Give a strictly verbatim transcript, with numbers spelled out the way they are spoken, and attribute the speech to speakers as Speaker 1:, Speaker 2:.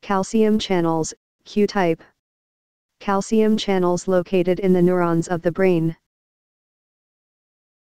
Speaker 1: Calcium channels, Q-type. Calcium channels located in the neurons of the brain.